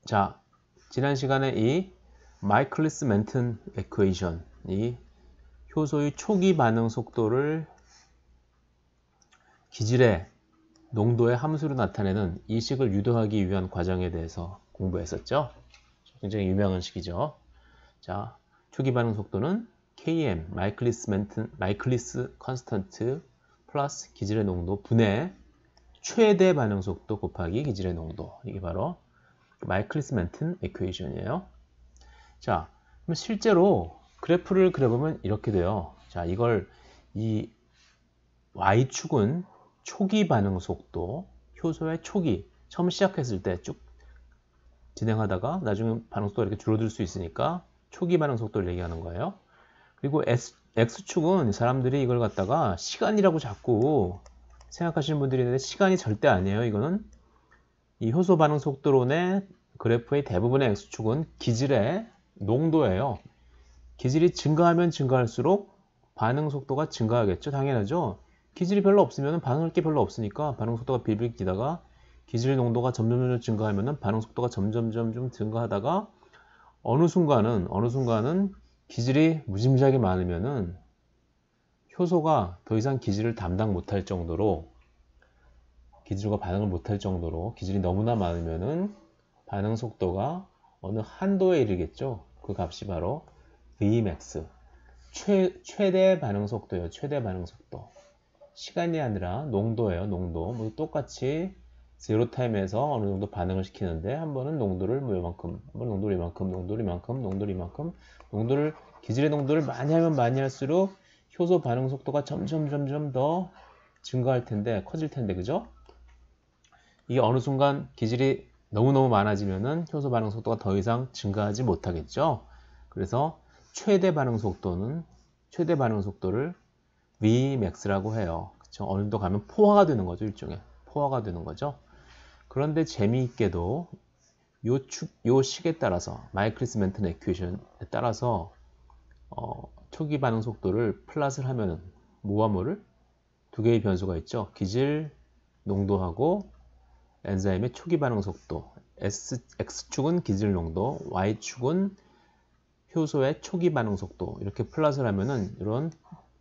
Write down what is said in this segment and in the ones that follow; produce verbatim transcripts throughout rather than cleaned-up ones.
자, 지난 시간에 이 마이클리스 멘튼 에퀘이션, 이 효소의 초기 반응 속도를 기질의 농도의 함수로 나타내는 이 식을 유도하기 위한 과정에 대해서 공부했었죠. 굉장히 유명한 식이죠. 자, 초기 반응 속도는 케이엠, 마이클리스 멘튼, 마이클리스 컨스턴트 플러스 기질의 농도 분의 최대 반응 속도 곱하기 기질의 농도. 이게 바로 마이클리스 멘튼 에퀘이션이에요. 자, 그럼 실제로 그래프를 그려보면 이렇게 돼요. 자, 이걸 이 Y축은 초기 반응 속도, 효소의 초기, 처음 시작했을 때 쭉 진행하다가 나중에 반응 속도가 이렇게 줄어들 수 있으니까 초기 반응 속도를 얘기하는 거예요. 그리고 S, X축은 사람들이 이걸 갖다가 시간이라고 자꾸 생각하시는 분들이 있는데 시간이 절대 아니에요. 이거는 이 효소 반응 속도론의 그래프의 대부분의 X축은 기질의 농도예요. 기질이 증가하면 증가할수록 반응 속도가 증가하겠죠. 당연하죠. 기질이 별로 없으면 반응할 게 별로 없으니까 반응 속도가 빌빌 뛰다가 기질 농도가 점점 증가하면 반응 속도가 점점점 좀 증가하다가 어느 순간은 어느 순간은 기질이 무지무지하게 많으면은 효소가 더 이상 기질을 담당 못할 정도로 기질과 반응을 못할 정도로 기질이 너무나 많으면은 반응 속도가 어느 한도에 이르겠죠. 그 값이 바로 Vmax, 최, 최대 반응 속도예요. 최대 반응 속도. 시간이 아니라 농도예요. 농도. 뭐 똑같이 제로 타임에서 어느 정도 반응을 시키는데 한 번은 농도를 뭐 이만큼, 한 번 농도를 이만큼, 농도를 이만큼, 농도를 이만큼, 농도를 기질의 농도를 많이 하면 많이 할수록 효소 반응 속도가 점점 점점 더 증가할 텐데 커질 텐데 그죠? 이게 어느 순간 기질이 너무너무 많아지면은 효소 반응 속도가 더 이상 증가하지 못하겠죠. 그래서 최대 반응 속도는 최대 반응 속도를 Vmax라고 해요. 그쵸? 어느 정도 가면 포화가 되는 거죠. 일종의 포화가 되는 거죠. 그런데 재미있게도 요, 축, 요 식에 따라서 마이클리스 멘튼 에퀘이션에 따라서 어, 초기 반응 속도를 플롯을 하면은 뭐와 뭐를? 두 개의 변수가 있죠. 기질 농도하고 엔자임의 초기 반응 속도. S, X축은 기질 농도, Y축은 효소의 초기 반응 속도. 이렇게 플롯을 하면은 이런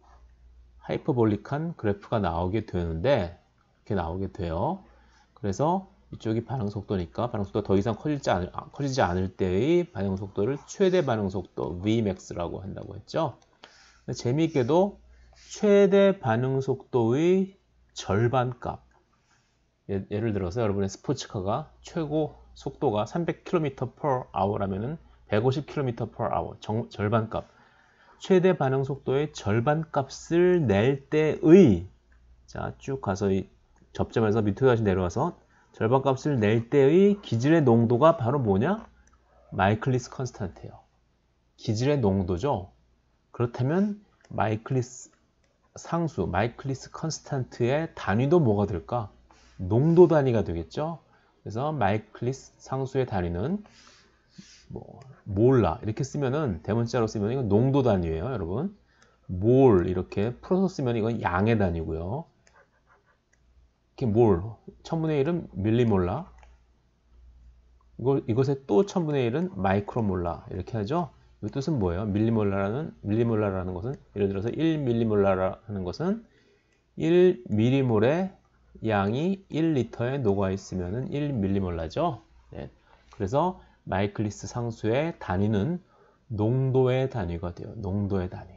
하이퍼볼릭한 그래프가 나오게 되는데 이렇게 나오게 돼요. 그래서 이쪽이 반응 속도니까 반응 속도가 더 이상 커지지 않을, 커지지 않을 때의 반응 속도를 최대 반응 속도 Vmax라고 한다고 했죠. 재미있게도 최대 반응 속도의 절반값, 예, 예를 들어서 여러분의 스포츠카가 최고 속도가 삼백 킬로미터 per hour라면은 백오십 킬로미터 per hour 정, 절반값, 최대 반응 속도의 절반값을 낼 때의, 자, 쭉 가서 이 접점에서 밑으로 다시 내려와서 절반값을 낼 때의 기질의 농도가 바로 뭐냐? 마이클리스 컨스탄트예요. 기질의 농도죠. 그렇다면 마이클리스 상수, 마이클리스 컨스탄트의 단위도 뭐가 될까? 농도 단위가 되겠죠. 그래서 마이클리스 상수의 단위는 뭐 몰라 이렇게 쓰면은 대문자로 쓰면 이건 농도 단위예요, 여러분. 몰 이렇게 풀어서 쓰면 이건 양의 단위고요. 이렇게 몰 천분의 일은 밀리몰라. 이걸 이것의 또 천분의 일은 마이크로몰라 이렇게 하죠. 이 뜻은 뭐예요? 밀리몰라라는 밀리몰라라는 것은 예를 들어서 일 밀리몰라라는 것은 일 밀리몰의 양이 일 리터에 녹아 있으면은 일 밀리몰라죠. 네. 그래서 마이클리스 상수의 단위는 농도의 단위가 돼요. 농도의 단위.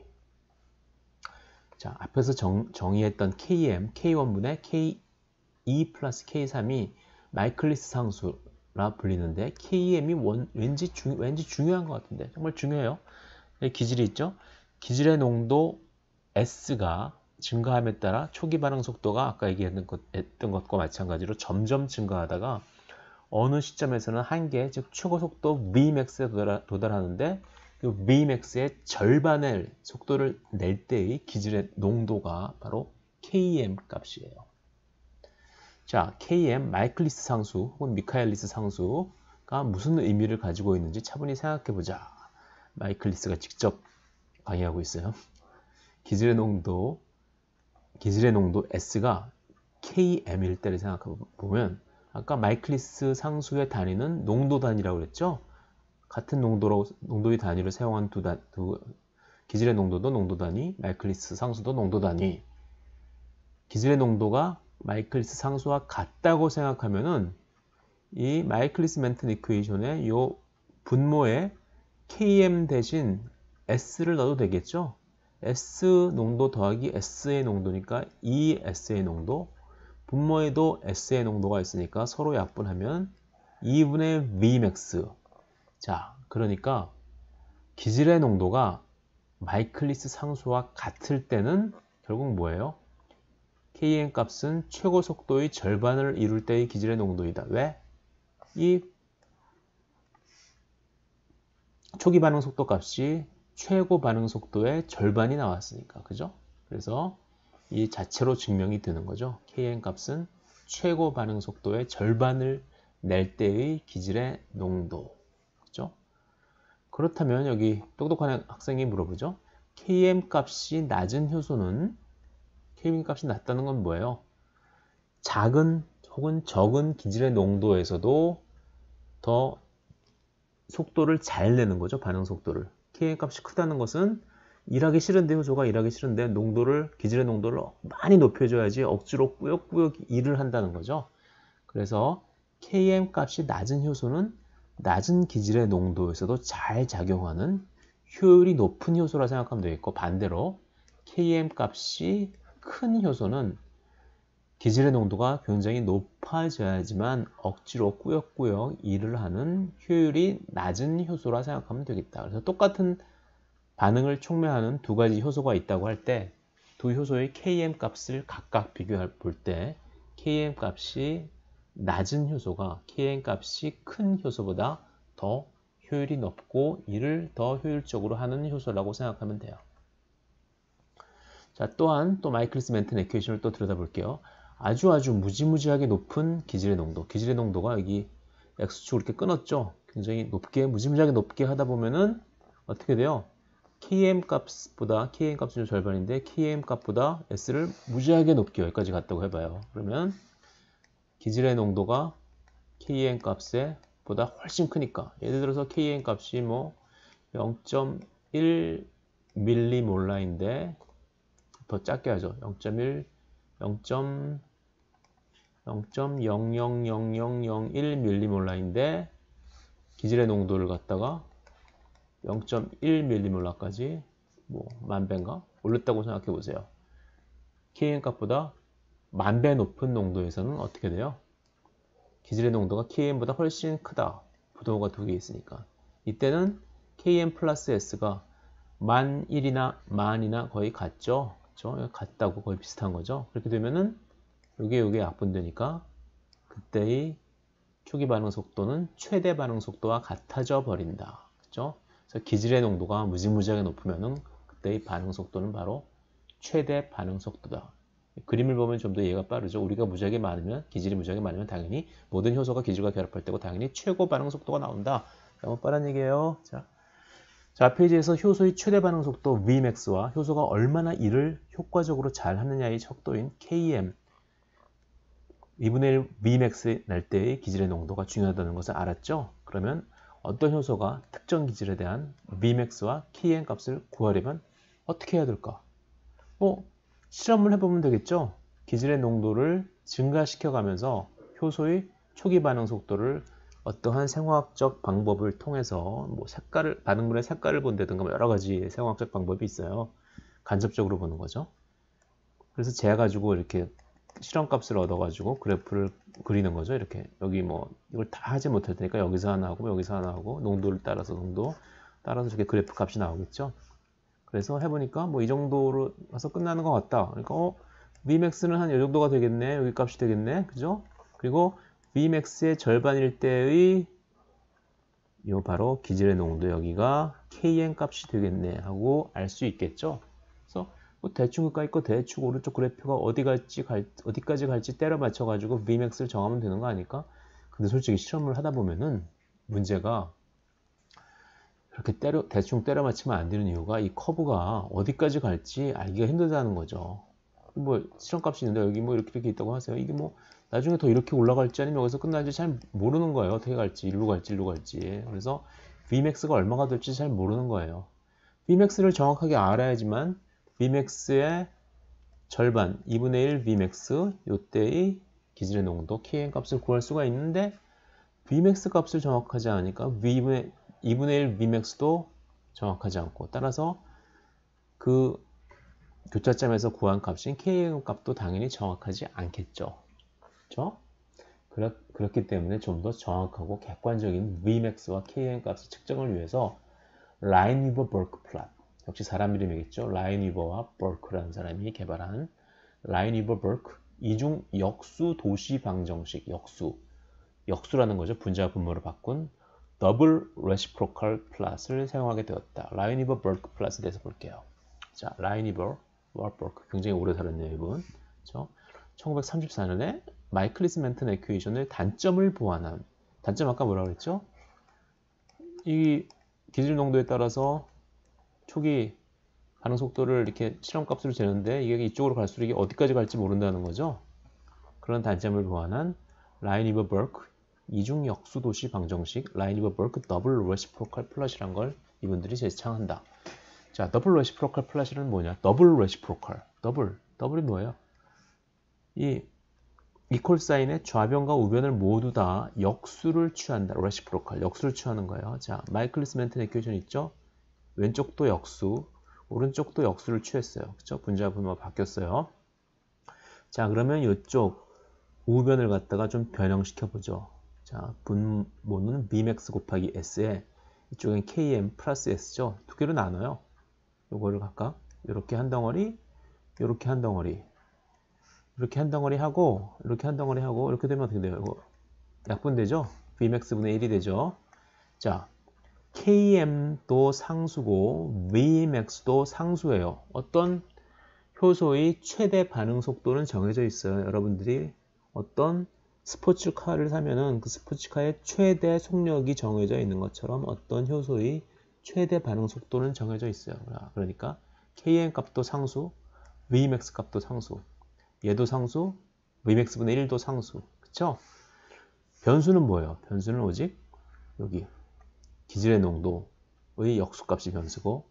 자, 앞에서 정, 정의했던 케이엠, 케이원분의 케이이 플러스 케이삼이 마이클리스 상수라 불리는데 케이엠이 원, 왠지, 중, 왠지 중요한 것 같은데 정말 중요해요. 기질이 있죠. 기질의 농도 S가 증가함에 따라 초기 반응 속도가 아까 얘기했던 것, 했던 것과 마찬가지로 점점 증가하다가 어느 시점에서는 한계, 즉 최고 속도 Vmax에 도달, 도달하는데 그 Vmax의 절반의 속도를 낼 때의 기질의 농도가 바로 케이엠 값이에요. 자, 케이엠 마이클리스 상수 혹은 미카엘리스 상수가 무슨 의미를 가지고 있는지 차분히 생각해 보자. 마이클리스가 직접 강의하고 있어요. 기질의 농도, 기질의 농도 S가 케이엠일 때를 생각해 보면 아까 마이클리스 상수의 단위는 농도 단위라고 그랬죠? 같은 농도로, 농도의 단위를 사용한 두, 단, 두 기질의 농도도 농도 단위, 마이클리스 상수도 농도 단위. 기질의 농도가 마이클리스 상수와 같다고 생각하면은 이 마이클리스 멘튼 이퀘이션의 요 분모에 케이엠 대신 S를 넣어도 되겠죠? S 농도 더하기 S의 농도니까 이 S의 농도, 분모에도 S의 농도가 있으니까 서로 약분하면 이분의 Vmax. 자, 그러니까 기질의 농도가 마이클리스 상수와 같을 때는 결국 뭐예요? 케이엠 값은 최고 속도의 절반을 이룰 때의 기질의 농도이다. 왜? 이 초기 반응 속도 값이 최고 반응 속도의 절반이 나왔으니까. 그죠? 그래서 이 자체로 증명이 되는 거죠. 케이엠 값은 최고 반응 속도의 절반을 낼 때의 기질의 농도. 그죠? 그렇다면 여기 똑똑한 학생이 물어보죠. 케이엠 값이 낮은 효소는 케이엠 값이 낮다는 건 뭐예요? 작은 혹은 적은 기질의 농도에서도 더 속도를 잘 내는 거죠. 반응 속도를. 케이엠 값이 크다는 것은 일하기 싫은데 효소가 일하기 싫은데 농도를 기질의 농도를 많이 높여줘야지 억지로 꾸역꾸역 일을 한다는 거죠. 그래서 케이엠 값이 낮은 효소는 낮은 기질의 농도에서도 잘 작용하는 효율이 높은 효소라 생각하면 되겠고, 반대로 케이엠 값이 큰 효소는 기질의 농도가 굉장히 높아져야지만 억지로 꾸역꾸역 일을 하는 효율이 낮은 효소라 생각하면 되겠다. 그래서 똑같은 반응을 촉매하는 두 가지 효소가 있다고 할 때 두 효소의 케이엠 값을 각각 비교해 볼 때 케이엠 값이 낮은 효소가 케이엠 값이 큰 효소보다 더 효율이 높고 일을 더 효율적으로 하는 효소라고 생각하면 돼요. 자, 또한 또 마이클리스 멘튼 이퀘이션을 또 들여다볼게요. 아주 아주 무지무지하게 높은 기질의 농도. 기질의 농도가 여기 X축을 이렇게 끊었죠. 굉장히 높게, 무지무지하게 높게 하다 보면은 어떻게 돼요? 케이엠 값보다, 케이엠 값은 절반인데 케이엠 값보다 S를 무지하게 높게 여기까지 갔다고 해봐요. 그러면 기질의 농도가 케이엠 값에 보다 훨씬 크니까, 예를 들어서 케이엠 값이 뭐 영 점 일 밀리몰라인데 더 작게 하죠. 영 점 일, 영 점 영영영영영일 밀리몰라인데 기질의 농도를 갖다가 영 점 일 밀리몰라까지 뭐 만배인가 올렸다고 생각해 보세요. 케이엠 값보다 만배 높은 농도에서는 어떻게 돼요? 기질의 농도가 케이엠보다 훨씬 크다. 부동호가 두 개 있으니까. 이때는 케이엠 플러스 S가 만 일이나 만이나 거의 같죠. 그렇죠? 같다고 거의 비슷한 거죠. 그렇게 되면은 요게 요게 약분되니까 그때의 초기 반응 속도는 최대 반응 속도와 같아져 버린다. 그렇죠? 그래서 기질의 농도가 무지무지하게 높으면은 그때의 반응 속도는 바로 최대 반응 속도다. 그림을 보면 좀 더 이해가 빠르죠. 우리가 무지하게 많으면, 기질이 무지하게 많으면 당연히 모든 효소가 기질과 결합할 때고 당연히 최고 반응 속도가 나온다. 너무 빠른 얘기예요. 자, 자, 페이지에서 효소의 최대 반응 속도 Vmax와 효소가 얼마나 일을 효과적으로 잘 하느냐의 척도인 케이엠 이분의 일 Vmax 낼 때의 기질의 농도가 중요하다는 것을 알았죠? 그러면 어떤 효소가 특정 기질에 대한 Vmax와 케이엠 값을 구하려면 어떻게 해야 될까? 뭐 실험을 해보면 되겠죠? 기질의 농도를 증가시켜가면서 효소의 초기 반응 속도를 어떠한 생화학적 방법을 통해서 뭐 색깔을, 반응물의 색깔을 본다든가 뭐 여러 가지 생화학적 방법이 있어요. 간접적으로 보는 거죠. 그래서 재 가지고 이렇게 실험값을 얻어가지고 그래프를 그리는 거죠. 이렇게 여기 뭐 이걸 다 하지 못할 테니까 여기서 하나 하고 여기서 하나 하고 농도를 따라서 농도 따라서 이렇게 그래프 값이 나오겠죠. 그래서 해보니까 뭐 이 정도로 가서 끝나는 것 같다. 그러니까 어 Vmax는 한 이 정도가 되겠네. 여기 값이 되겠네. 그죠? 그리고 Vmax의 절반일 때의 요 바로 기질의 농도 여기가 케이엠 값이 되겠네 하고 알 수 있겠죠. 그래서 뭐 대충 그까 있고 대충 오른쪽 그래프가 어디 갈지 갈, 어디까지 갈지 때려 맞춰 가지고 Vmax를 정하면 되는 거 아닐까? 근데 솔직히 실험을 하다 보면은 문제가 그렇게 때려, 대충 때려 맞추면 안 되는 이유가 이 커브가 어디까지 갈지 알기가 힘들다는 거죠. 뭐 실험값이 있는데 여기 뭐 이렇게 이렇게 있다고 하세요. 이게 뭐 나중에 더 이렇게 올라갈지 아니면 여기서 끝날지 잘 모르는 거예요. 어떻게 갈지, 일로 갈지, 일로 갈지. 그래서 Vmax가 얼마가 될지 잘 모르는 거예요. Vmax를 정확하게 알아야지만 Vmax의 절반, 이분의 일 Vmax, 요때의 기질의 농도, 케이엠 값을 구할 수가 있는데 Vmax 값을 정확하지 않으니까 V분의, 이분의 일 Vmax도 정확하지 않고 따라서 그 교차점에서 구한 값인 케이엠 값도 당연히 정확하지 않겠죠. 그렇죠? 그렇, 그렇기 때문에 좀 더 정확하고 객관적인 Vmax와 케이엠 값의 측정을 위해서 라인위버-버크 플롯, 역시 사람 이름이겠죠. 라인위버와 버크라는 사람이 개발한 라인위버-버크 이중 역수 도시 방정식, 역수 역수라는 거죠. 분자와 분모를 바꾼 더블 레시프로컬 플롯을 사용하게 되었다. 라인위버-버크 플롯에 대해서 볼게요. 자, 라인위버-버크 굉장히 오래 살았네요, 이분. 그렇죠? 천구백삼십사 년에 마이클리스 멘튼 에퀴에이션의 단점을 보완한, 단점 아까 뭐라고 그랬죠? 이 기질 농도에 따라서 초기 반응 속도를 이렇게 실험값으로 재는데 이게 이쪽으로 갈수록 이게 어디까지 갈지 모른다는 거죠. 그런 단점을 보완한 라인위버-버크 이중 역수 도시 방정식 라인위버-버크 더블 레시프로컬 플롯이란 걸 이분들이 제시창한다. 자, 더블 레시프로컬 플롯이란 뭐냐? 더블 레시프로컬. 더블. 더블이 뭐예요? 이 이퀄 사인의 좌변과 우변을 모두 다 역수를 취한다. 레시프로컬. 역수를 취하는 거예요. 자, 마이클리스 멘튼 에퀴에이션 있죠? 왼쪽도 역수, 오른쪽도 역수를 취했어요. 그쵸? 분자 분모가 바뀌었어요. 자, 그러면 이쪽 우변을 갖다가 좀 변형시켜 보죠. 자, 분모는 Vmax 곱하기 S에 이쪽엔 케이엠 플러스 S죠. 두 개로 나눠요. 요거를 각각 이렇게 한 덩어리, 이렇게 한 덩어리, 이렇게 한 덩어리 하고, 이렇게 한 덩어리 하고, 이렇게 되면 어떻게 돼요? 이거 약분되죠? Vmax분의 일이 되죠. 자, 케이엠도 상수고 Vmax도 상수예요. 어떤 효소의 최대 반응 속도는 정해져 있어요. 여러분들이 어떤 스포츠카를 사면은 그 스포츠카의 최대 속력이 정해져 있는 것처럼 어떤 효소의 최대 반응 속도는 정해져 있어요. 그러니까 케이엠 값도 상수, Vmax 값도 상수. 얘도 상수, Vmax분의 일도 상수. 그쵸? 변수는 뭐예요? 변수는 오직 여기 기질의 농도의 역수값이 변수고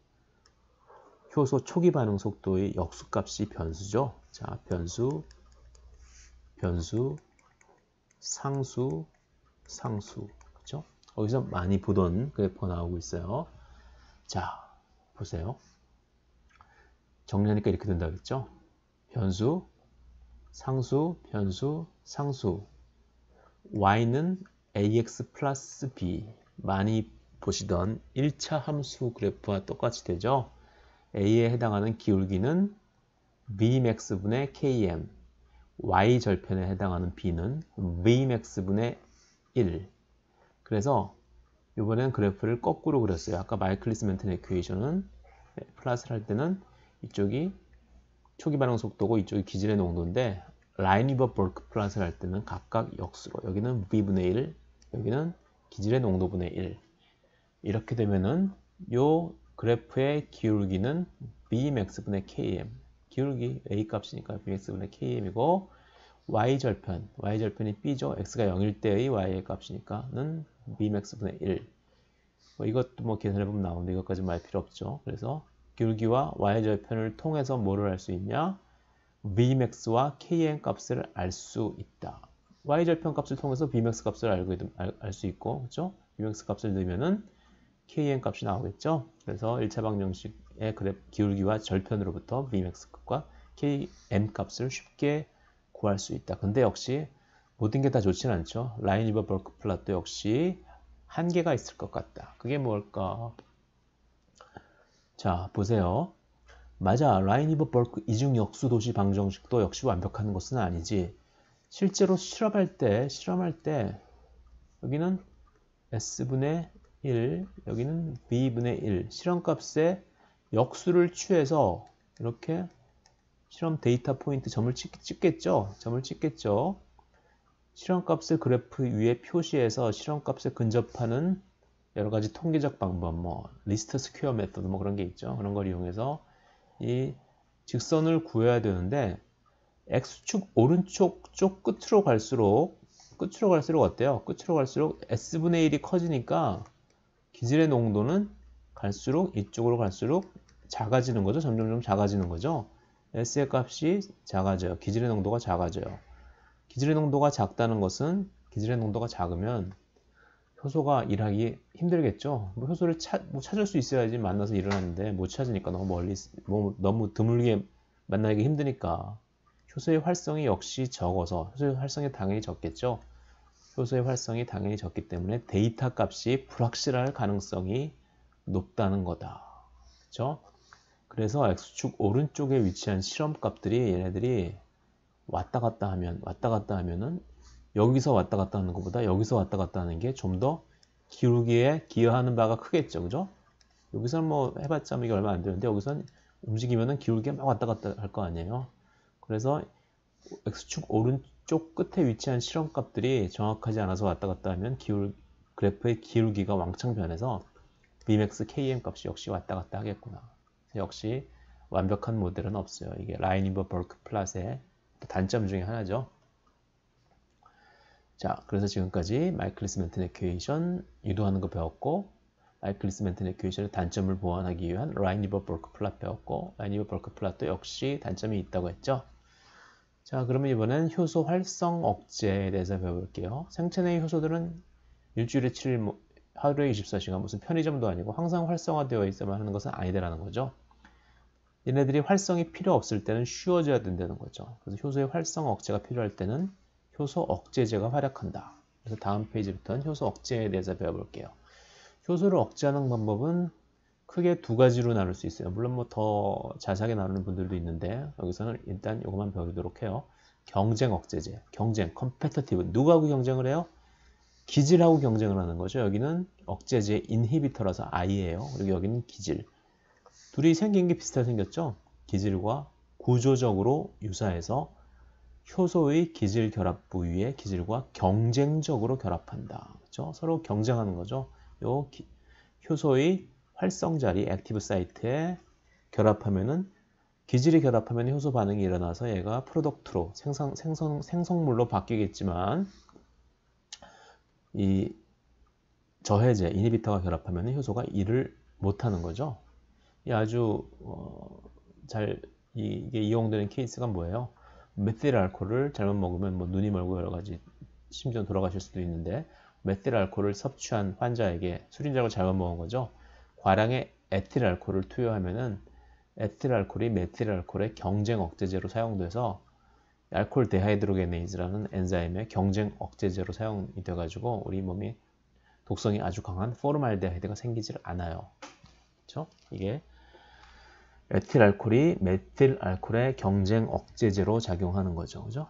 효소 초기 반응 속도의 역수값이 변수죠. 자, 변수, 변수, 상수, 상수. 그렇죠? 거기서 많이 보던 그래프가 나오고 있어요. 자, 보세요. 정리하니까 이렇게 된다겠죠? 변수, 상수, 변수, 상수. y는 ax 플러스 b. 많이 보시던 일 차 함수 그래프와 똑같이 되죠? a에 해당하는 기울기는 Vmax분의 케이엠, y절편에 해당하는 b는 Vmax분의 일. 그래서 이번엔 그래프를 거꾸로 그렸어요. 아까 마이클리스 멘튼 에퀴에이션은 플러스를 할 때는 이쪽이 초기 반응 속도고 이쪽이 기질의 농도인데 라인위버-버크 플러스를 할 때는 각각 역수로 여기는 V분의 일, 여기는 기질의 농도분의 일. 이렇게 되면은 요 그래프의 기울기는 Vmax분의 케이엠, 기울기 A 값이니까 Vmax분의 케이엠이고 y절편, y절편이 b죠. x가 영일 때의 y의 값이니까는 Vmax분의 일. 뭐 이것도 뭐 계산해보면 나오는데 이것까지 말 필요 없죠. 그래서 기울기와 y절편을 통해서 뭐를 알 수 있냐? Vmax와 케이엠 값을 알 수 있다. y절편 값을 통해서 Vmax 값을 알고 알 수 있고, 그렇죠? Vmax 값을 넣으면은 케이엠 값이 나오겠죠. 그래서 일 차 방정식의 그래프 기울기와 절편으로부터 Vmax 값과 케이엠 값을 쉽게 구할 수 있다. 근데 역시 모든 게 다 좋지는 않죠. 라인위버-버크 플롯도 역시 한계가 있을 것 같다. 그게 뭘까? 자, 보세요. 맞아. 라인위버-버크 이중 역수 도시 방정식도 역시 완벽한 것은 아니지. 실제로 실험할 때, 실험할 때 여기는 S분의 일, 여기는 B분의 일. 실험값에 역수를 취해서 이렇게 실험 데이터 포인트 점을 찍, 찍겠죠? 점을 찍겠죠? 실험값을 그래프 위에 표시해서 실험값에 근접하는 여러 가지 통계적 방법, 뭐 리스트 스퀘어 메서드 뭐 그런 게 있죠. 그런 걸 이용해서 이 직선을 구해야 되는데 X축 오른쪽 쪽 끝으로 갈수록 끝으로 갈수록 어때요? 끝으로 갈수록 S분의 일이 커지니까 기질의 농도는 갈수록 이쪽으로 갈수록 작아지는 거죠. 점점점 작아지는 거죠. S의 값이 작아져요. 기질의 농도가 작아져요. 기질의 농도가 작다는 것은 기질의 농도가 작으면 효소가 일하기 힘들겠죠. 뭐 효소를 차, 뭐 찾을 수 있어야지 만나서 일을 하는데 못 찾으니까 너무 멀리 뭐, 너무 드물게 만나기 힘드니까 효소의 활성이 역시 적어서 효소의 활성이 당연히 적겠죠. 효소의 활성이 당연히 적기 때문에 데이터 값이 불확실할 가능성이 높다는 거다. 그렇죠? 그래서 X축 오른쪽에 위치한 실험 값들이 얘네들이 왔다 갔다 하면 왔다 갔다 하면은 여기서 왔다 갔다 하는 것보다 여기서 왔다 갔다 하는 게 좀 더 기울기에 기여하는 바가 크겠죠. 그죠? 여기서는 뭐 해봤자 이게 얼마 안 되는데 여기서는 움직이면은 기울기가 막 왔다 갔다 할 거 아니에요. 그래서 X축 오른쪽 끝에 위치한 실험 값들이 정확하지 않아서 왔다 갔다 하면 기울, 그래프의 기울기가 왕창 변해서 Bmax, Km 값이 역시 왔다 갔다 하겠구나. 역시 완벽한 모델은 없어요. 이게 라이니버 버크 플랫의 단점 중에 하나죠. 자, 그래서 지금까지 마이클리스 멘튼 이퀘이션 유도하는 거 배웠고, 마이클리스 멘튼 이퀘이션의 단점을 보완하기 위한 라이니버 버크 플랫 배웠고, 라이니버 버크 플랫도 역시 단점이 있다고 했죠. 자, 그러면 이번엔 효소 활성 억제에 대해서 배워볼게요. 생체 내의 효소들은 일주일에 칠 일, 하루에 이십사 시간, 무슨 편의점도 아니고 항상 활성화되어 있어야만 하는 것은 아니다라는 거죠. 얘네들이 활성이 필요 없을 때는 쉬워져야 된다는 거죠. 그래서 효소의 활성 억제가 필요할 때는 효소 억제제가 활약한다. 그래서 다음 페이지부터는 효소 억제에 대해서 배워볼게요. 효소를 억제하는 방법은 크게 두 가지로 나눌 수 있어요. 물론 뭐 더 자세하게 나누는 분들도 있는데 여기서는 일단 이것만 배우도록 해요. 경쟁 억제제, 경쟁, 컴페터티브. 누구하고 경쟁을 해요? 기질하고 경쟁을 하는 거죠. 여기는 억제제 인히비터라서 I예요. 그리고 여기는 기질. 둘이 생긴 게 비슷하게 생겼죠? 기질과 구조적으로 유사해서 효소의 기질 결합 부위에 기질과 경쟁적으로 결합한다. 그렇죠? 서로 경쟁하는 거죠. 요 기, 효소의 활성 자리, 액티브 사이트에 결합하면은 기질이 결합하면 효소 반응이 일어나서 얘가 프로덕트로 생성, 생성, 생성물로 바뀌겠지만 이 저해제, 이니비터가 결합하면 효소가 일을 못하는 거죠. 이 아주 어, 잘 이게 이용되는 케이스가 뭐예요? 메틸 알코올을 잘못 먹으면 뭐 눈이 멀고 여러 가지 심지어 돌아가실 수도 있는데 메틸 알코올을 섭취한 환자에게 수린작을 잘못 먹은 거죠. 과량의 에틸 알코올을 투여하면은 에틸 알코올이 메틸 알코올의 경쟁 억제제로 사용돼서 알코올 데하이드로게네이즈라는 엔자임의 경쟁 억제제로 사용이 돼가지고 우리 몸이 독성이 아주 강한 포르말데하이드가 생기질 않아요. 그렇죠? 이게 에틸 알코올이 메틸 알코올의 경쟁 억제제로 작용하는 거죠. 그죠?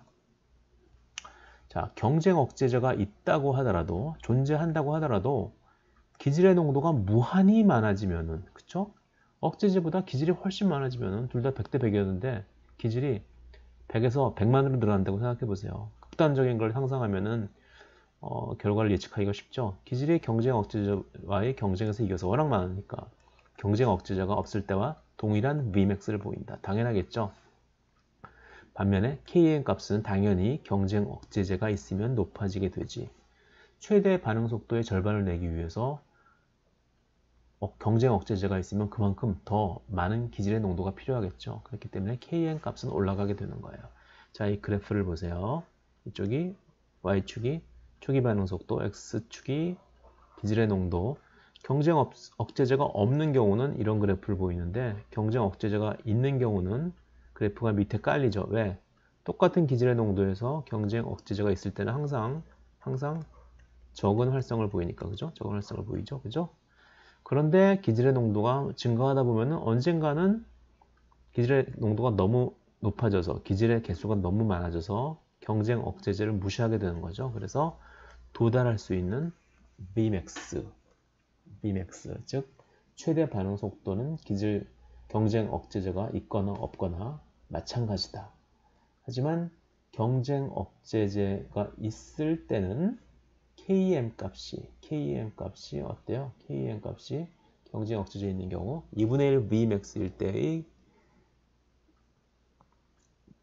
자, 경쟁 억제제가 있다고 하더라도, 존재한다고 하더라도, 기질의 농도가 무한히 많아지면은, 그쵸? 억제제보다 기질이 훨씬 많아지면은, 둘 다 백 대 백이었는데, 기질이 백에서 백만으로 늘어난다고 생각해 보세요. 극단적인 걸 상상하면은, 어, 결과를 예측하기가 쉽죠? 기질이 경쟁 억제제와의 경쟁에서 이겨서 워낙 많으니까, 경쟁 억제제가 없을 때와 동일한 Vmax를 보인다. 당연하겠죠? 반면에 케이엠 값은 당연히 경쟁 억제제가 있으면 높아지게 되지. 최대 반응 속도의 절반을 내기 위해서 어, 경쟁 억제제가 있으면 그만큼 더 많은 기질의 농도가 필요하겠죠. 그렇기 때문에 케이엠 값은 올라가게 되는 거예요. 자, 이 그래프를 보세요. 이쪽이 Y축이 초기 반응 속도, X축이 기질의 농도. 경쟁 억제제가 없는 경우는 이런 그래프를 보이는데 경쟁 억제제가 있는 경우는 그래프가 밑에 깔리죠. 왜? 똑같은 기질의 농도에서 경쟁 억제제가 있을 때는 항상 항상 적은 활성을 보이니까 그죠? 적은 활성을 보이죠. 그죠? 그런데 기질의 농도가 증가하다 보면은 언젠가는 기질의 농도가 너무 높아져서 기질의 개수가 너무 많아져서 경쟁 억제제를 무시하게 되는 거죠. 그래서 도달할 수 있는 Vmax Vmax, 즉 최대 반응 속도는 기질 경쟁 억제제가 있거나 없거나 마찬가지다. 하지만 경쟁 억제제가 있을 때는 케이엠 값이 케이엠 값이 어때요? 케이엠 값이 경쟁 억제제 있는 경우 이분의 일 Vmax일 때의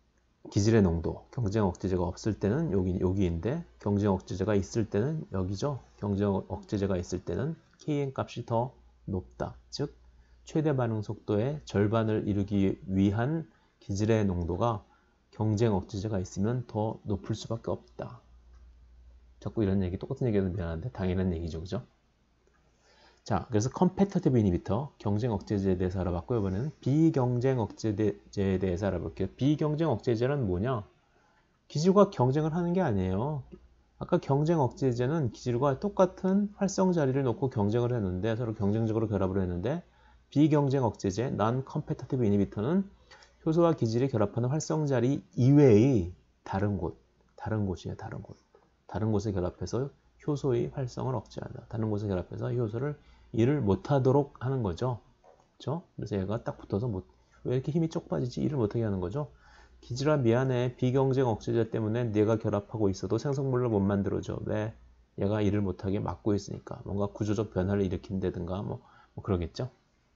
기질의 농도, 경쟁 억제제가 없을 때는 여기, 여기인데 경쟁 억제제가 있을 때는 여기죠. 경쟁 억제제가 있을 때는 케이엔 값이 더 높다. 즉 최대 반응 속도의 절반을 이루기 위한 기질의 농도가 경쟁 억제제가 있으면 더 높을 수밖에 없다. 자꾸 이런 얘기, 똑같은 얘기해도 미안한데 당연한 얘기죠. 그죠? 자, 그래서 competitive inhibitor, 경쟁 억제제에 대해서 알아봤고요. 이번에는 비경쟁 억제제에 대해서 알아볼게요. 비경쟁 억제제는 뭐냐? 기질과 경쟁을 하는 게 아니에요. 아까 경쟁 억제제는 기질과 똑같은 활성 자리를 놓고 경쟁을 했는데, 서로 경쟁적으로 결합을 했는데, 비경쟁 억제제, non-competitive inhibitor는 효소와 기질이 결합하는 활성 자리 이외의 다른 곳, 다른 곳이에요. 다른 곳. 다른 곳에 결합해서 효소의 활성을 억제한다. 다른 곳에 결합해서 효소를 일을 못하도록 하는 거죠. 그렇죠? 그래서 얘가 딱 붙어서 못, 왜 이렇게 힘이 쪽 빠지지? 일을 못하게 하는 거죠. 기질아 미안해. 비경쟁 억제제 때문에 내가 결합하고 있어도 생성물을 못 만들어줘. 왜? 얘가 일을 못하게 막고 있으니까. 뭔가 구조적 변화를 일으킨다든가 뭐, 뭐 그러겠죠.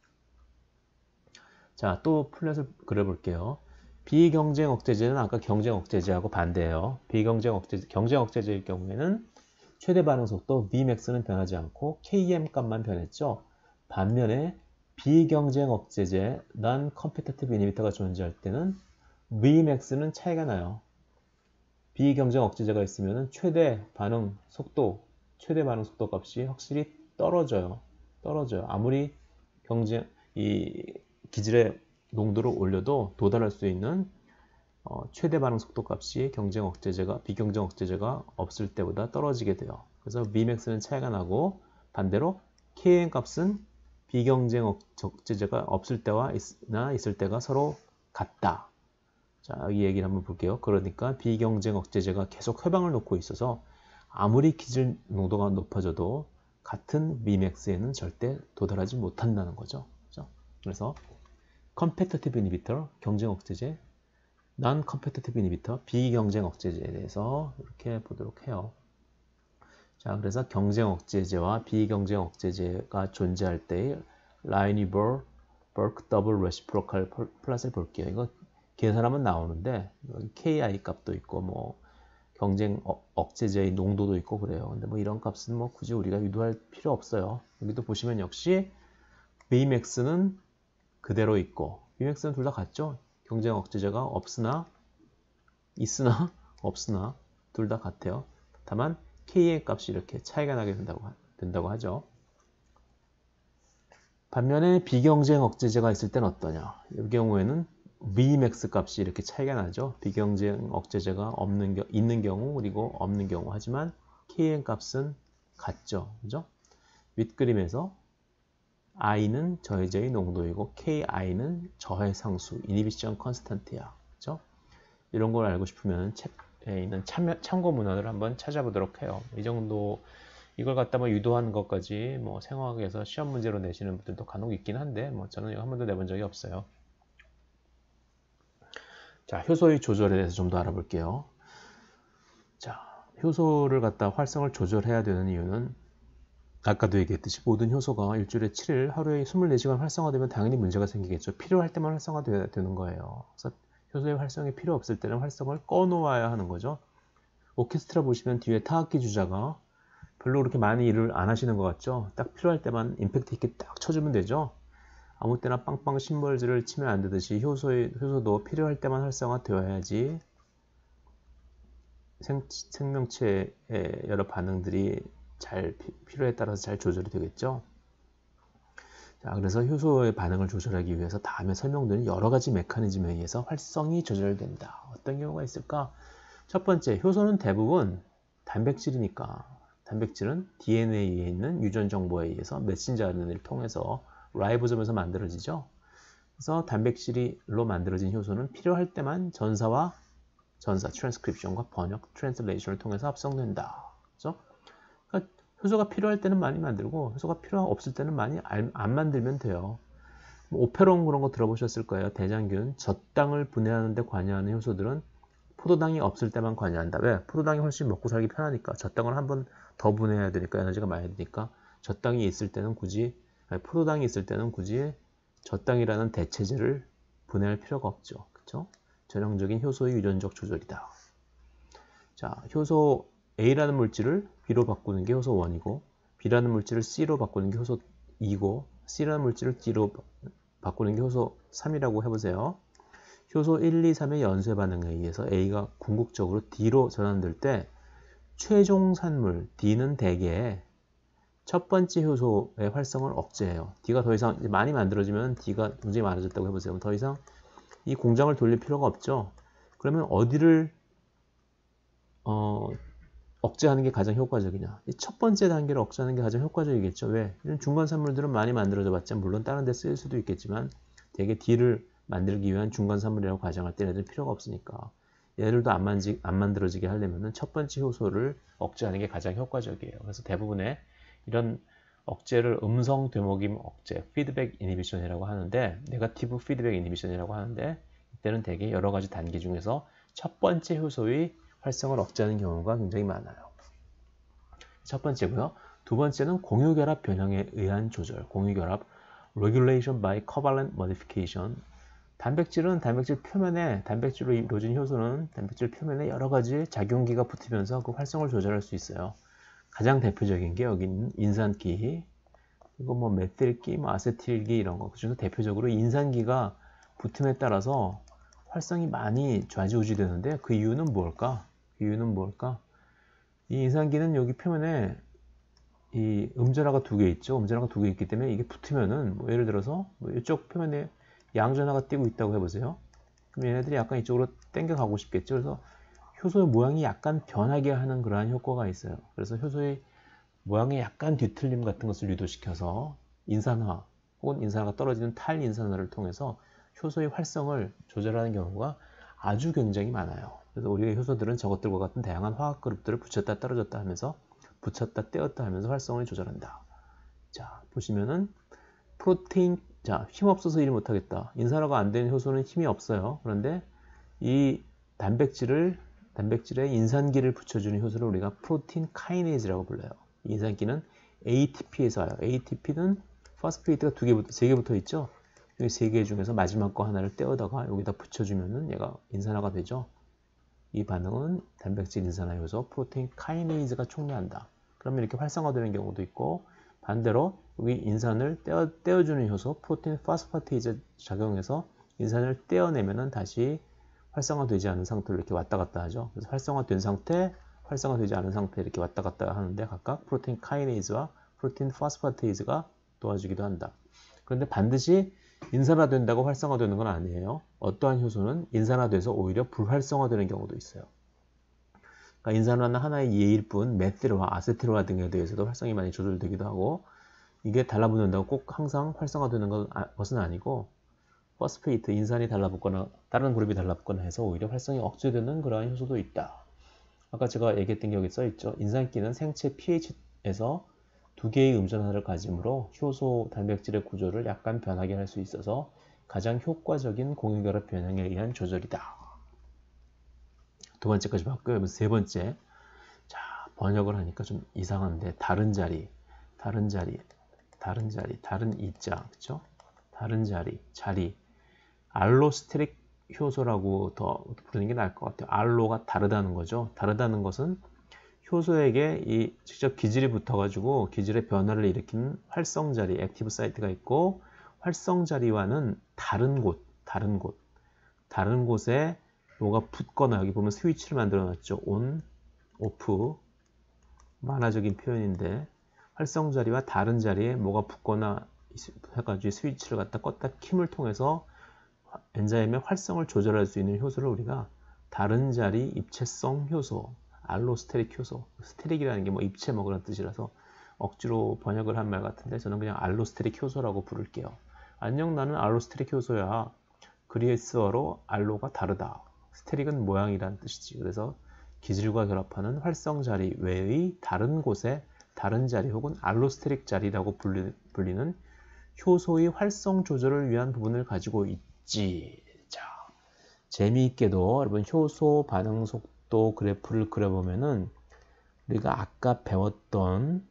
자, 또 플랫을 그려볼게요. 비경쟁 억제제는 아까 경쟁 억제제하고 반대예요. 비경쟁 억제제, 경쟁 억제제일 경우에는 최대 반응 속도 Vmax는 변하지 않고 케이엠 값만 변했죠. 반면에 비경쟁 억제제, non-competitive inhibitor가 존재할 때는 Vmax는 차이가 나요. 비경쟁 억제제가 있으면 최대 반응 속도, 최대 반응 속도 값이 확실히 떨어져요. 떨어져요. 아무리 경쟁, 이 기질의 농도를 올려도 도달할 수 있는 어, 최대 반응 속도 값이 경쟁 억제제가 비경쟁 억제제가 없을 때보다 떨어지게 돼요. 그래서 Vmax는 차이가 나고 반대로 케이엔 값은 비경쟁 억제제가 없을 때와 있나 있을 때가 서로 같다. 자, 이 얘기를 한번 볼게요. 그러니까 비경쟁 억제제가 계속 회방을 놓고 있어서 아무리 기질 농도가 높아져도 같은 Vmax에는 절대 도달하지 못한다는 거죠. 그렇죠? 그래서 competitive inhibitor, 경쟁 억제제, non-competitive inhibitor, 비경쟁 억제제에 대해서 이렇게 보도록 해요. 자, 그래서 경쟁 억제제와 비경쟁 억제제가 존재할 때의 라이니버 버크 더블 레시프로칼 플랫을 볼게요. 이거 계산하면 나오는데 케이아이 값도 있고 뭐 경쟁 억제제의 농도도 있고 그래요. 근데 뭐 이런 값은 뭐 굳이 우리가 유도할 필요 없어요. 여기도 보시면 역시 Vmax는 그대로 있고 Vmax는 둘 다 같죠? 경쟁 억제제가 없으나 있으나 없으나 둘 다 같아요. 다만 K의 값이 이렇게 차이가 나게 된다고, 된다고 하죠. 반면에 비경쟁 억제제가 있을 때는 어떠냐? 이 경우에는 Vmax 값이 이렇게 차이가 나죠. 비경쟁 억제제가 없는 겨, 있는 경우 그리고 없는 경우 하지만 K의 값은 같죠. 그죠? 윗그림에서 I는 저해제의 농도이고 케이아이는 저해 상수, 이니비션 컨스탄트야. 그죠? 이런 걸 알고 싶으면 책에 있는 참여, 참고 문헌을 한번 찾아보도록 해요. 이 정도 이걸 갖다 뭐 유도하는 것까지 뭐 생화학에서 시험 문제로 내시는 분들도 간혹 있긴 한데 뭐 저는 이거 한 번도 내본 적이 없어요. 자, 효소의 조절에 대해서 좀 더 알아볼게요. 자, 효소를 갖다 활성을 조절해야 되는 이유는 아까도 얘기했듯이 모든 효소가 일주일에 칠 일 하루에 이십사 시간 활성화되면 당연히 문제가 생기겠죠. 필요할 때만 활성화되어야 되는 거예요. 그래서 효소의 활성이 필요 없을 때는 활성을 꺼놓아야 하는 거죠. 오케스트라 보시면 뒤에 타악기 주자가 별로 그렇게 많이 일을 안 하시는 것 같죠. 딱 필요할 때만 임팩트 있게 딱 쳐주면 되죠. 아무 때나 빵빵 심벌즈를 치면 안 되듯이 효소의, 효소도 필요할 때만 활성화되어야지 생, 생명체의 여러 반응들이 잘 필요에 따라서 잘 조절이 되겠죠. 자, 그래서 효소의 반응을 조절하기 위해서 다음에 설명드린 여러 가지 메커니즘에 의해서 활성이 조절된다. 어떤 경우가 있을까? 첫 번째, 효소는 대부분 단백질이니까 단백질은 디엔에이에 있는 유전 정보에 의해서 메신저 알엔에이를 통해서 라이보솜에서 만들어지죠. 그래서 단백질로 만들어진 효소는 필요할 때만 전사와 전사, 트랜스크립션과 번역, 트랜슬레이션을 통해서 합성된다. 그렇죠? 그러니까 효소가 필요할 때는 많이 만들고 효소가 필요 없을 때는 많이 안 만들면 돼요. 뭐 오페론 그런 거 들어보셨을 거예요. 대장균, 젖당을 분해하는 데 관여하는 효소들은 포도당이 없을 때만 관여한다. 왜? 포도당이 훨씬 먹고 살기 편하니까. 젖당을 한 번 더 분해해야 되니까 에너지가 많이 드니까. 젖당이 있을 때는 굳이 아니, 포도당이 있을 때는 굳이 젖당이라는 대체제를 분해할 필요가 없죠. 그렇죠? 전형적인 효소의 유전적 조절이다. 자, 효소 A라는 물질을 B로 바꾸는 게 효소 일이고 B라는 물질을 C로 바꾸는 게 효소 이고 C라는 물질을 D로 바꾸는 게 효소 삼이라고 해보세요. 효소 일, 이, 삼의 연쇄 반응에 의해서 A가 궁극적으로 D로 전환될 때 최종 산물 D는 대개 첫 번째 효소의 활성을 억제해요. D가 더 이상 많이 만들어지면 D가 굉장히 많아졌다고 해보세요. 더 이상 이 공장을 돌릴 필요가 없죠. 그러면 어디를 어, 억제하는 게 가장 효과적이냐? 이 첫 번째 단계를 억제하는 게 가장 효과적이겠죠. 왜? 중간 산물들은 많이 만들어져 봤자 물론 다른 데 쓰일 수도 있겠지만 대개 D를 만들기 위한 중간 산물이라고 가정할 때 얘네들 필요가 없으니까 얘들도 안, 만지, 안 만들어지게 하려면 첫 번째 효소를 억제하는 게 가장 효과적이에요. 그래서 대부분의 이런 억제를 음성 되먹임 억제, 피드백 이니비션이라고 하는데 네거티브 피드백 이니비션이라고 하는데 이때는 대개 여러 가지 단계 중에서 첫 번째 효소의 활성을 억제하는 경우가 굉장히 많아요. 첫 번째고요. 두 번째는 공유결합 변형에 의한 조절, 공유결합 regulation by covalent modification. 단백질은 단백질 표면에 단백질로 이루어진 효소는 단백질 표면에 여러 가지 작용기가 붙으면서 그 활성을 조절할 수 있어요. 가장 대표적인 게 여기 있는 인산기, 그리고 뭐 메틸기, 뭐 아세틸기 이런 거. 그중에서 대표적으로 인산기가 붙음에 따라서 활성이 많이 좌지우지 되는데 그 이유는 뭘까? 그 이유는 뭘까? 이 인산기는 여기 표면에 이 음전하가 두 개 있죠. 음전하가 두 개 있기 때문에 이게 붙으면은 뭐 예를 들어서 뭐 이쪽 표면에 양전하가 띄고 있다고 해보세요. 그럼 얘네들이 약간 이쪽으로 당겨 가고 싶겠죠. 그래서 효소의 모양이 약간 변하게 하는 그러한 효과가 있어요. 그래서 효소의 모양에 약간 뒤틀림 같은 것을 유도시켜서 인산화 혹은 인산화가 떨어지는 탈인산화를 통해서 효소의 활성을 조절하는 경우가 아주 굉장히 많아요. 그래서 우리의 효소들은 저것들과 같은 다양한 화학 그룹들을 붙였다 떨어졌다 하면서 붙였다 떼었다 하면서 활성을 조절한다. 자, 보시면은 프로테인, 자, 힘 없어서 일 못하겠다. 인산화가 안 되는 효소는 힘이 없어요. 그런데 이 단백질을 단백질에 인산기를 붙여주는 효소를 우리가 프로틴 카이네이즈라고 불러요. 이 인산기는 에이티피에서 와요. 에이티피는 포스페이트가 두 개, 세 개 붙어 있죠. 이 세 개 중에서 마지막 거 하나를 떼어다가 여기다 붙여주면은 얘가 인산화가 되죠. 이 반응은 단백질 인산화 효소 프로테인 카이네이즈가 촉매한다. 그러면 이렇게 활성화되는 경우도 있고 반대로 여기 인산을 떼어, 떼어주는 효소 프로테인 파스파테이즈 작용해서 인산을 떼어내면은 다시 활성화되지 않은 상태로 이렇게 왔다 갔다 하죠. 그래서 활성화된 상태, 활성화되지 않은 상태 이렇게 왔다 갔다 하는데 각각 프로테인 카이네이즈와 프로테인 파스파테이즈가 도와주기도 한다. 그런데 반드시 인산화된다고 활성화되는 건 아니에요. 어떠한 효소는 인산화돼서 오히려 불활성화되는 경우도 있어요. 그러니까 인산화는 하나의 예일 뿐 메틸화, 아세틸화 등에 대해서도 활성이 많이 조절되기도 하고 이게 달라붙는다고 꼭 항상 활성화되는 것은 아니고 포스페이트, 인산이 달라붙거나 다른 그룹이 달라붙거나 해서 오히려 활성이 억제되는 그러한 효소도 있다. 아까 제가 얘기했던 게 여기 써있죠. 인산기는 생체 pH에서 두 개의 음전하를 가지므로 효소 단백질의 구조를 약간 변하게 할 수 있어서 가장 효과적인 공유결합 변형에 의한 조절이다. 두 번째까지 봤고요. 세 번째. 자, 번역을 하니까 좀 이상한데 다른 자리, 다른 자리, 다른 자리, 다른 이자, 그쵸? 다른 자리, 자리. 알로스테릭 효소라고 더 부르는 게 나을 것 같아요. 알로가 다르다는 거죠. 다르다는 것은 효소에게 이 직접 기질이 붙어가지고 기질의 변화를 일으키는 활성 자리, 액티브 사이트가 있고 활성 자리와는 다른 곳, 다른 곳, 다른 곳에 뭐가 붙거나 여기 보면 스위치를 만들어 놨죠. 온, 오프, 만화적인 표현인데 활성 자리와 다른 자리에 뭐가 붙거나 해가지고 스위치를 갖다 껐다 킴을 통해서 엔자임의 활성을 조절할 수 있는 효소를 우리가 다른 자리 입체성 효소, 알로스테릭 효소, 스테릭이라는 게 뭐 입체 뭐 그런 뜻이라서 억지로 번역을 한 말 같은데 저는 그냥 알로스테릭 효소라고 부를게요. 안녕 나는 알로스테릭 효소야. 그리스어로 알로가 다르다. 스테릭은 모양이란 뜻이지. 그래서 기질과 결합하는 활성 자리 외의 다른 곳에 다른 자리 혹은 알로스테릭 자리라고 불리는 효소의 활성 조절을 위한 부분을 가지고 있지. 자, 재미있게도 여러분 효소 반응 속도 그래프를 그려보면은 우리가 아까 배웠던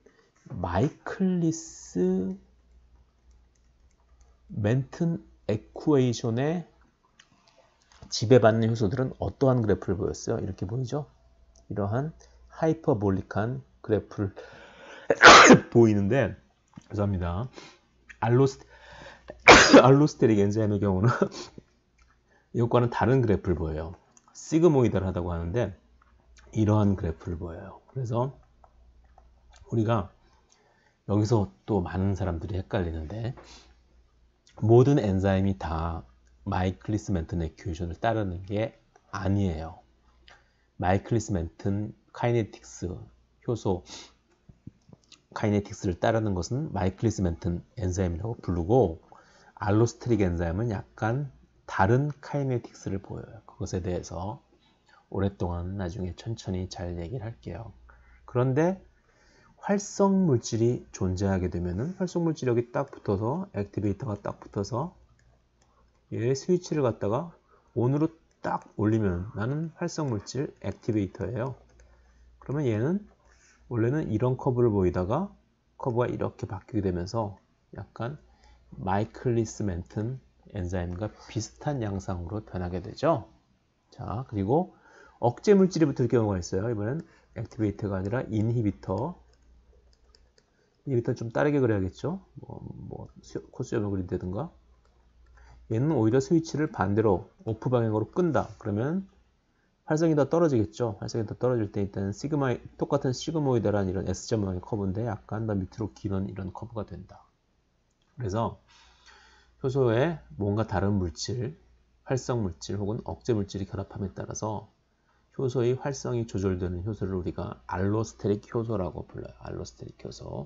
마이클리스 멘튼 에쿠에이션의 지배받는 효소들은 어떠한 그래프를 보였어요? 이렇게 보이죠? 이러한 하이퍼볼릭한 그래프를 보이는데, 죄송합니다. 알로스, 알로스테릭 엔자임의 경우는 이것과는 다른 그래프를 보여요. 시그모이달하다고 하는데 이러한 그래프를 보여요. 그래서 우리가 여기서 또 많은 사람들이 헷갈리는데, 모든 엔자임이 다 마이클리스 멘튼 액큐에이션을 따르는 게 아니에요. 마이클리스 멘튼 카이네틱스 효소 카이네틱스를 따르는 것은 마이클리스 멘튼 엔자임이라고 부르고, 알로스테릭 엔자임은 약간 다른 카이네틱스를 보여요. 그것에 대해서 오랫동안 나중에 천천히 잘 얘기를 할게요. 그런데 활성 물질이 존재하게 되면은, 활성 물질이 여기 딱 붙어서 액티베이터가 딱 붙어서 얘 스위치를 갖다가 온으로 딱 올리면 나는 활성 물질 액티베이터예요. 그러면 얘는 원래는 이런 커브를 보이다가 커브가 이렇게 바뀌게 되면서 약간 마이클리스 멘튼 엔자임과 비슷한 양상으로 변하게 되죠. 자, 그리고 억제 물질이 붙을 경우가 있어요. 이번엔 액티베이터가 아니라 인히비터. 인히비터 좀 다르게 그려야겠죠. 뭐, 뭐 코스염을 그린다든가. 얘는 오히려 스위치를 반대로 오프 방향으로 끈다. 그러면 활성이 더 떨어지겠죠. 활성이 더 떨어질 때 일단 시그마, 똑같은 시그모이드란 이런 S자 모양의 커브인데 약간 더 밑으로 기는 이런 커브가 된다. 그래서 효소에 뭔가 다른 물질, 활성 물질 혹은 억제 물질이 결합함에 따라서 효소의 활성이 조절되는 효소를 우리가 알로스테릭 효소라고 불러요. 알로스테릭 효소.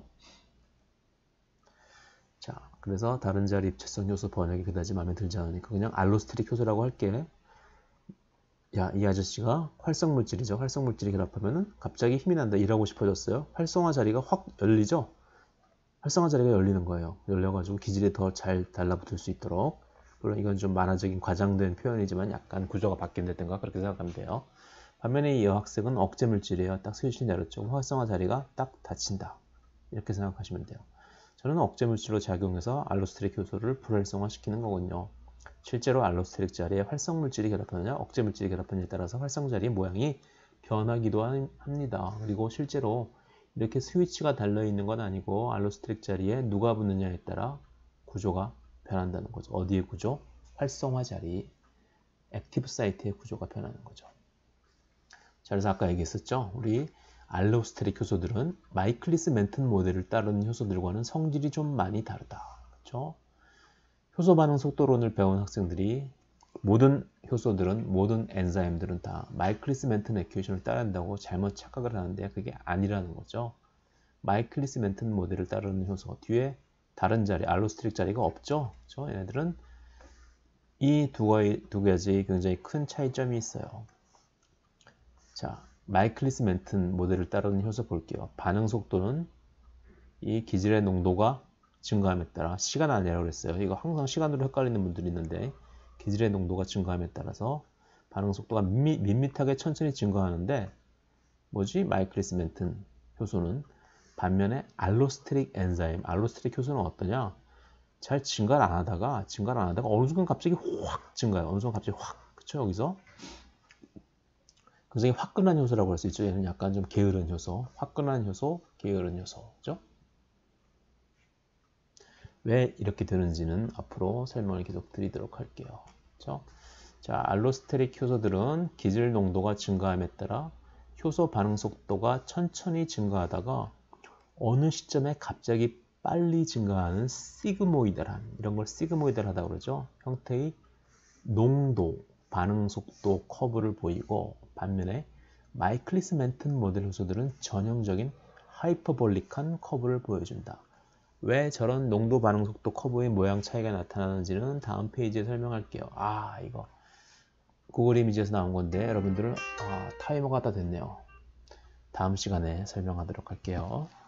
자, 그래서 다른 자리 입체성 효소 번역이 그다지 마음에 들지 않으니까 그냥 알로스테릭 효소라고 할게. 야, 이 아저씨가 활성 물질이죠. 활성 물질이 결합하면은 갑자기 힘이 난다. 일하고 싶어졌어요. 활성화 자리가 확 열리죠. 활성화 자리가 열리는 거예요. 열려가지고 기질에 더 잘 달라붙을 수 있도록. 물론 이건 좀 만화적인 과장된 표현이지만 약간 구조가 바뀐다든가 그렇게 생각하면 돼요. 반면에 이 여학생은 억제 물질이에요. 딱 스위치 내렸죠. 활성화 자리가 딱 닫힌다. 이렇게 생각하시면 돼요. 저는 억제 물질로 작용해서 알로스테릭 효소를 불활성화시키는 거군요. 실제로 알로스테릭 자리에 활성 물질이 결합하느냐 억제 물질이 결합하느냐에 따라서 활성 자리의 모양이 변하기도 합니다. 그리고 실제로 이렇게 스위치가 달려있는 건 아니고 알로스테릭 자리에 누가 붙느냐에 따라 구조가 변한다는 거죠. 어디의 구조? 활성화 자리, 액티브 사이트의 구조가 변하는 거죠. 자, 그래서 아까 얘기했었죠. 우리 알로스테릭 효소들은 마이클리스 멘튼 모델을 따르는 효소들과는 성질이 좀 많이 다르다. 그렇죠? 효소 반응 속도론을 배운 학생들이 모든 효소들은, 모든 엔자임들은 다 마이클리스 멘튼 액큐에이션을 따른다고 잘못 착각을 하는데 그게 아니라는 거죠. 마이클리스 멘튼 모델을 따르는 효소 뒤에 다른 자리, 알로스테릭 자리가 없죠. 그렇죠? 얘네들은 이 두 가지, 두 가지 굉장히 큰 차이점이 있어요. 자, 마이클리스 멘튼 모델을 따르는 효소 볼게요. 반응 속도는 이 기질의 농도가 증가함에 따라, 시간 아니라고 그랬어요. 이거 항상 시간으로 헷갈리는 분들이 있는데 기질의 농도가 증가함에 따라서 반응 속도가 밋, 밋밋하게 천천히 증가하는데 뭐지? 마이클리스 멘튼 효소는. 반면에 알로스테릭 엔자임, 알로스테릭 효소는 어떠냐? 잘 증가를 안 하다가 증가를 안 하다가 어느 순간 갑자기 확 증가해요. 어느 순간 갑자기 확. 그쵸? 여기서 굉장히 화끈한 효소라고 할 수 있죠. 얘는 약간 좀 게으른 효소, 화끈한 효소, 게으른 효소. 그죠? 왜 이렇게 되는지는 앞으로 설명을 계속 드리도록 할게요. 그렇죠? 자, 알로스테릭 효소들은 기질 농도가 증가함에 따라 효소 반응 속도가 천천히 증가하다가 어느 시점에 갑자기 빨리 증가하는 시그모이달한, 이런 걸 시그모이달하다고 그러죠. 형태의 농도, 반응 속도 커브를 보이고, 반면에 마이클리스 멘튼 모델 효소들은 전형적인 하이퍼볼릭한 커브를 보여준다. 왜 저런 농도 반응 속도 커브의 모양 차이가 나타나는지는 다음 페이지에 설명할게요. 아, 이거 구글 이미지에서 나온 건데 여러분들은 아, 타이머가 다 됐네요. 다음 시간에 설명하도록 할게요.